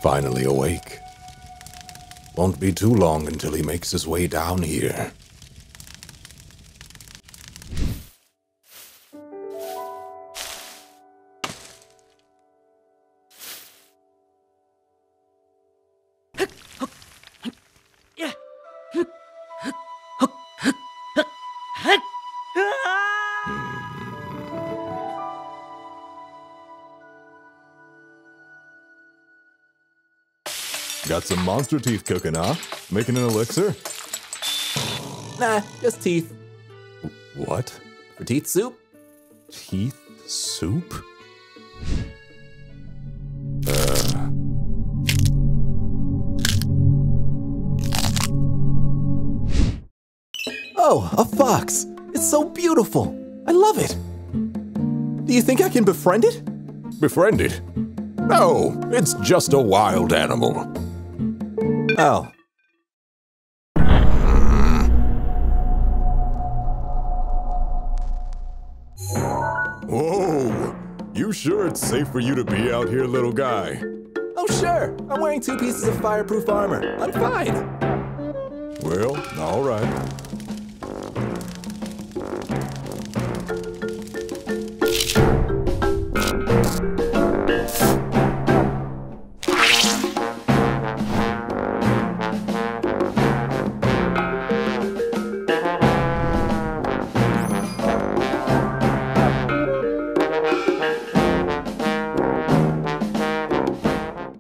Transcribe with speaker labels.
Speaker 1: finally awake. Won't be too long until he makes his way down here.
Speaker 2: Got some monster teeth cooking, huh? Making an elixir?
Speaker 3: Nah, just teeth.
Speaker 2: What?
Speaker 3: For teeth soup?
Speaker 2: Teeth soup?
Speaker 3: Oh, a fox! It's so beautiful! I love it! Do you think I can befriend it?
Speaker 1: Befriend it? No, it's just a wild animal.
Speaker 3: Oh.
Speaker 2: Whoa! You sure it's safe for you to be out here, little guy?
Speaker 3: Oh, sure! I'm wearing 2 pieces of fireproof armor. I'm fine!
Speaker 2: Well, all right.